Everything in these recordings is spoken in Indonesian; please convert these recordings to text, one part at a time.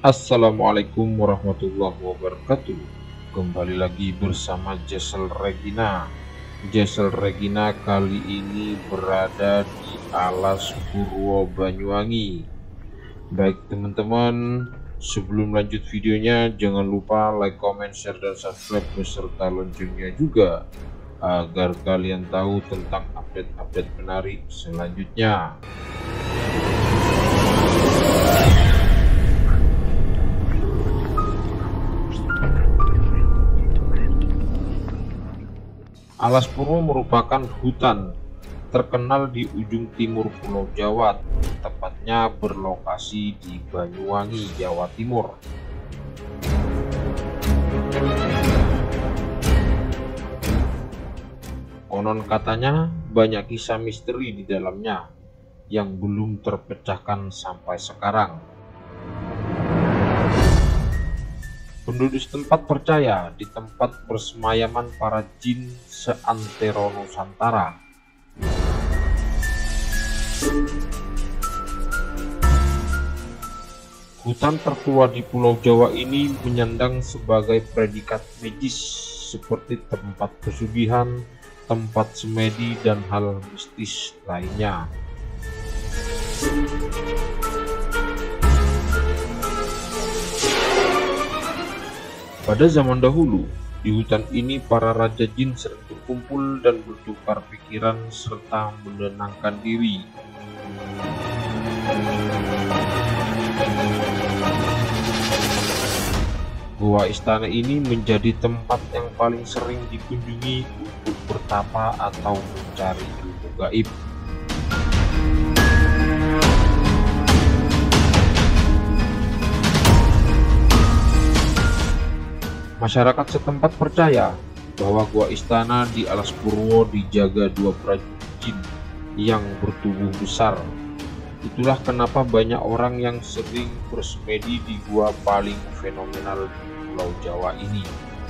Assalamualaikum warahmatullahi wabarakatuh. Kembali lagi bersama Jesel Regina. Jesel Regina kali ini berada di Alas Purwo Banyuwangi. Baik teman-teman, sebelum lanjut videonya jangan lupa like, comment, share, dan subscribe beserta loncengnya juga agar kalian tahu tentang update-update menarik selanjutnya. Alas Purwo merupakan hutan terkenal di ujung timur Pulau Jawa, tepatnya berlokasi di Banyuwangi, Jawa Timur. Konon katanya banyak kisah misteri di dalamnya yang belum terpecahkan sampai sekarang. Penduduk setempat percaya di tempat bersemayaman para jin seantero Nusantara. Hutan tertua di Pulau Jawa ini menyandang sebagai predikat magis seperti tempat pesugihan, tempat semedi, dan hal mistis lainnya. Pada zaman dahulu, di hutan ini para raja jin sering berkumpul dan bertukar pikiran serta menenangkan diri. Gua istana ini menjadi tempat yang paling sering dikunjungi untuk bertapa atau mencari ilmu gaib. Masyarakat setempat percaya bahwa gua istana di Alas Purwo dijaga dua prajurit jin yang bertubuh besar. Itulah kenapa banyak orang yang sering bersemedi di gua paling fenomenal di Pulau Jawa ini.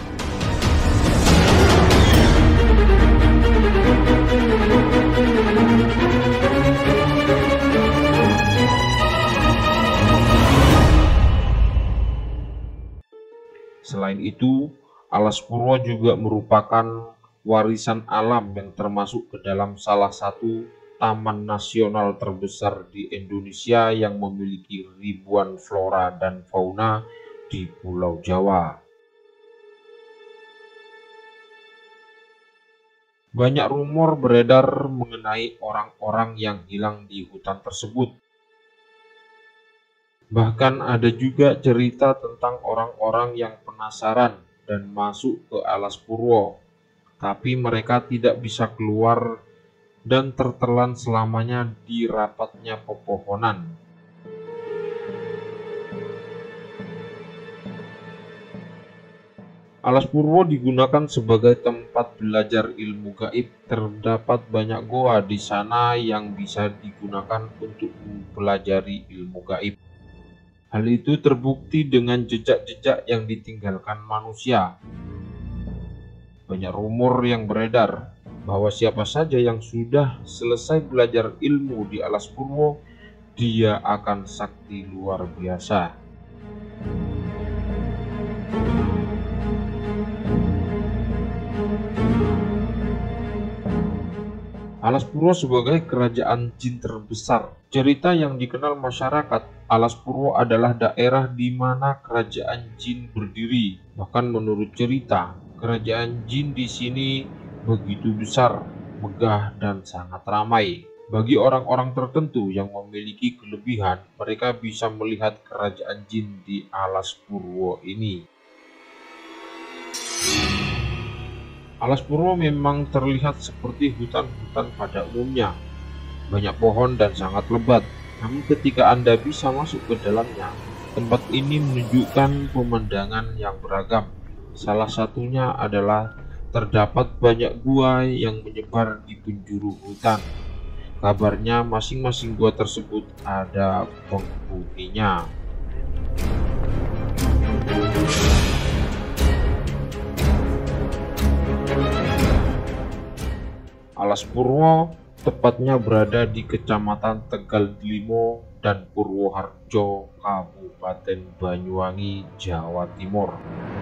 Selain itu, Alas Purwo juga merupakan warisan alam yang termasuk ke dalam salah satu taman nasional terbesar di Indonesia yang memiliki ribuan flora dan fauna di Pulau Jawa. Banyak rumor beredar mengenai orang-orang yang hilang di hutan tersebut. Bahkan ada juga cerita tentang orang-orang yang penasaran dan masuk ke Alas Purwo, tapi mereka tidak bisa keluar dan tertelan selamanya di rapatnya pepohonan. Alas Purwo digunakan sebagai tempat belajar ilmu gaib. Terdapat banyak goa di sana yang bisa digunakan untuk mempelajari ilmu gaib. Hal itu terbukti dengan jejak-jejak yang ditinggalkan manusia. Banyak rumor yang beredar bahwa siapa saja yang sudah selesai belajar ilmu di Alas Purwo, dia akan sakti luar biasa. Alas Purwo sebagai kerajaan jin terbesar. Cerita yang dikenal masyarakat, Alas Purwo adalah daerah di mana kerajaan jin berdiri. Bahkan menurut cerita, kerajaan jin di sini begitu besar, megah, dan sangat ramai. Bagi orang-orang tertentu yang memiliki kelebihan, mereka bisa melihat kerajaan jin di Alas Purwo ini. Alas Purwo memang terlihat seperti hutan-hutan pada umumnya, banyak pohon dan sangat lebat. Namun ketika Anda bisa masuk ke dalamnya, tempat ini menunjukkan pemandangan yang beragam. Salah satunya adalah terdapat banyak gua yang menyebar di penjuru hutan. Kabarnya masing-masing gua tersebut ada penghuninya. Alas Purwo tepatnya berada di Kecamatan Tegal Limo dan Purwoharjo, Kabupaten Banyuwangi, Jawa Timur.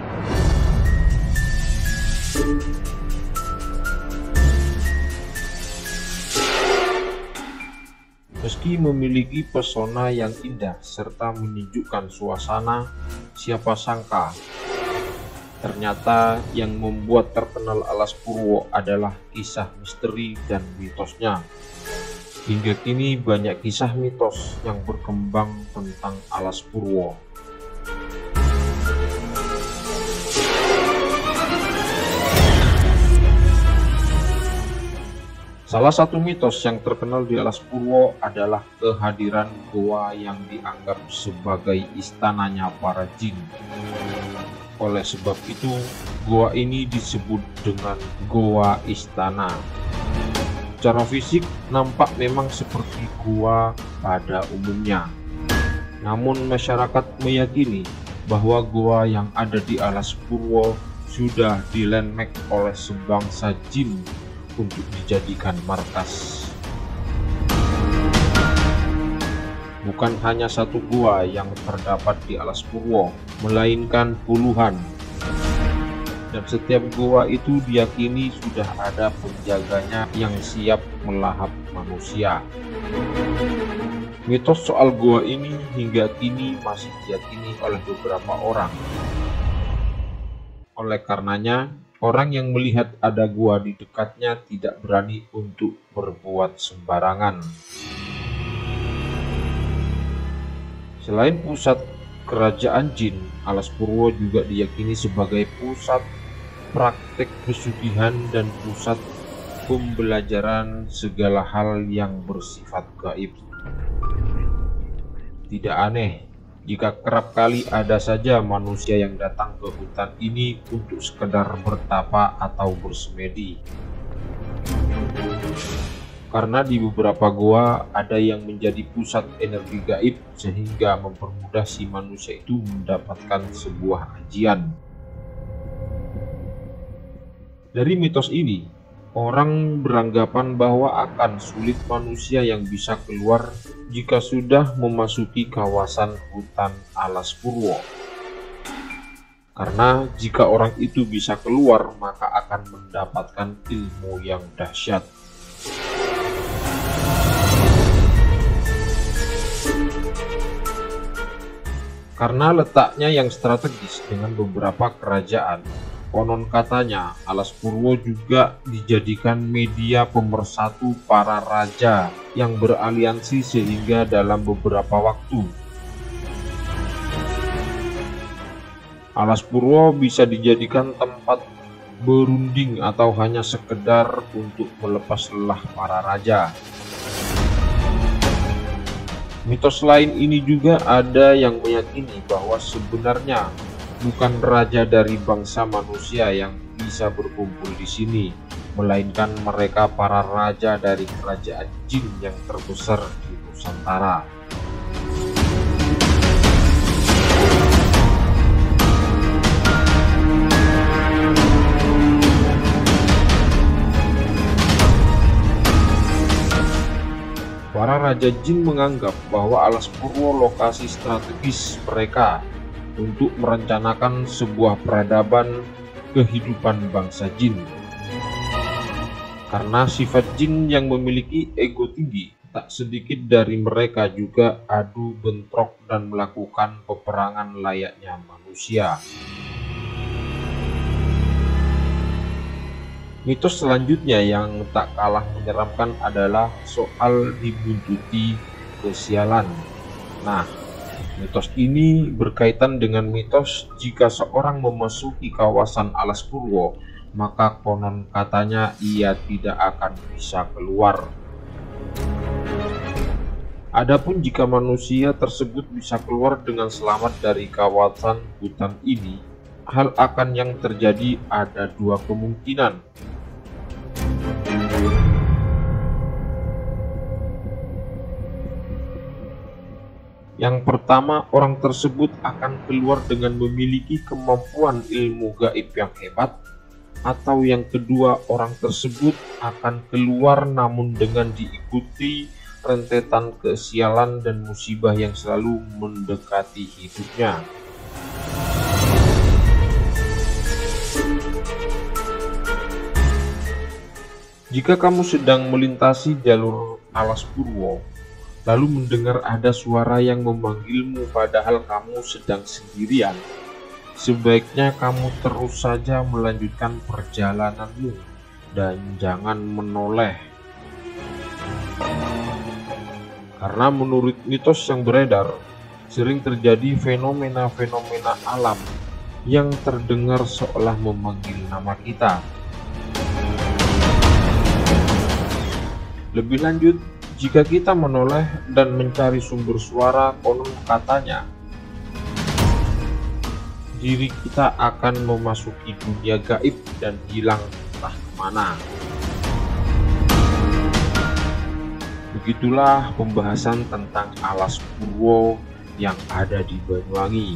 Meski memiliki pesona yang indah serta menyejukkan suasana, siapa sangka ternyata yang membuat terkenal Alas Purwo adalah kisah misteri dan mitosnya. Hingga kini banyak kisah mitos yang berkembang tentang Alas Purwo. Salah satu mitos yang terkenal di Alas Purwo adalah kehadiran goa yang dianggap sebagai istananya para jin. Oleh sebab itu, goa ini disebut dengan goa istana. Secara fisik nampak memang seperti goa pada umumnya. Namun masyarakat meyakini bahwa goa yang ada di Alas Purwo sudah dilenmek oleh sebangsa jin untuk dijadikan markas. Bukan hanya satu gua yang terdapat di Alas Purwo, melainkan puluhan. Dan setiap gua itu diyakini sudah ada penjaganya yang siap melahap manusia. Mitos soal gua ini hingga kini masih diyakini oleh beberapa orang. Oleh karenanya, orang yang melihat ada gua di dekatnya tidak berani untuk berbuat sembarangan. Selain pusat kerajaan jin, Alas Purwo juga diyakini sebagai pusat praktek pesugihan dan pusat pembelajaran segala hal yang bersifat gaib. Tidak aneh jika kerap kali ada saja manusia yang datang ke hutan ini untuk sekedar bertapa atau bersemedi. Karena di beberapa goa ada yang menjadi pusat energi gaib sehingga mempermudah si manusia itu mendapatkan sebuah ajian. Dari mitos ini, orang beranggapan bahwa akan sulit manusia yang bisa keluar jika sudah memasuki kawasan hutan Alas Purwo. Karena jika orang itu bisa keluar, maka akan mendapatkan ilmu yang dahsyat. Karena letaknya yang strategis dengan beberapa kerajaan, konon katanya Alas Purwo juga dijadikan media pemersatu para raja yang beraliansi sehingga dalam beberapa waktu Alas Purwo bisa dijadikan tempat berunding atau hanya sekedar untuk melepas lelah para raja. Mitos lain ini juga ada yang meyakini bahwa sebenarnya bukan raja dari bangsa manusia yang bisa berkumpul di sini, melainkan mereka para raja dari kerajaan jin yang terbesar di Nusantara. Para raja jin menganggap bahwa Alas Purwo lokasi strategis mereka untuk merencanakan sebuah peradaban kehidupan bangsa jin. Karena sifat jin yang memiliki ego tinggi, tak sedikit dari mereka juga adu bentrok dan melakukan peperangan layaknya manusia. Mitos selanjutnya yang tak kalah menyeramkan adalah soal dibuntuti kesialan. Nah, mitos ini berkaitan dengan mitos jika seorang memasuki kawasan Alas Purwo, maka konon katanya ia tidak akan bisa keluar. Adapun jika manusia tersebut bisa keluar dengan selamat dari kawasan hutan ini, hal akan yang terjadi ada dua kemungkinan. Yang pertama, orang tersebut akan keluar dengan memiliki kemampuan ilmu gaib yang hebat. atau yang kedua orang tersebut akan keluar namun dengan diikuti rentetan kesialan dan musibah yang selalu mendekati hidupnya. Jika kamu sedang melintasi jalur alas purwo, lalu mendengar ada suara yang memanggilmu padahal kamu sedang sendirian, sebaiknya kamu terus saja melanjutkan perjalananmu dan jangan menoleh. Karena menurut mitos yang beredar, sering terjadi fenomena-fenomena alam yang terdengar seolah memanggil nama kita. Lebih lanjut, jika kita menoleh dan mencari sumber suara, konon katanya diri kita akan memasuki dunia gaib dan hilang entah kemana. Begitulah pembahasan tentang alas purwo yang ada di Banyuwangi.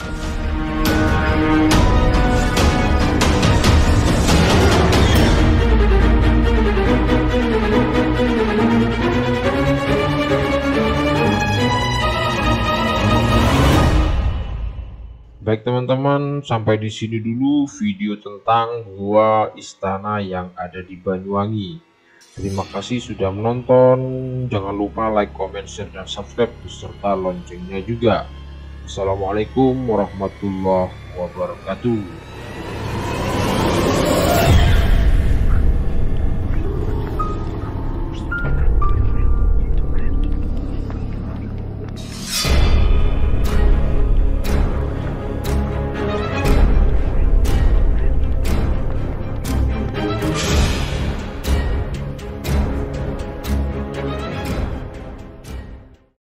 Baik teman-teman, sampai di sini dulu video tentang Gua Istana yang ada di Banyuwangi. Terima kasih sudah menonton. Jangan lupa like, comment, share, dan subscribe beserta loncengnya juga. Assalamualaikum warahmatullahi wabarakatuh.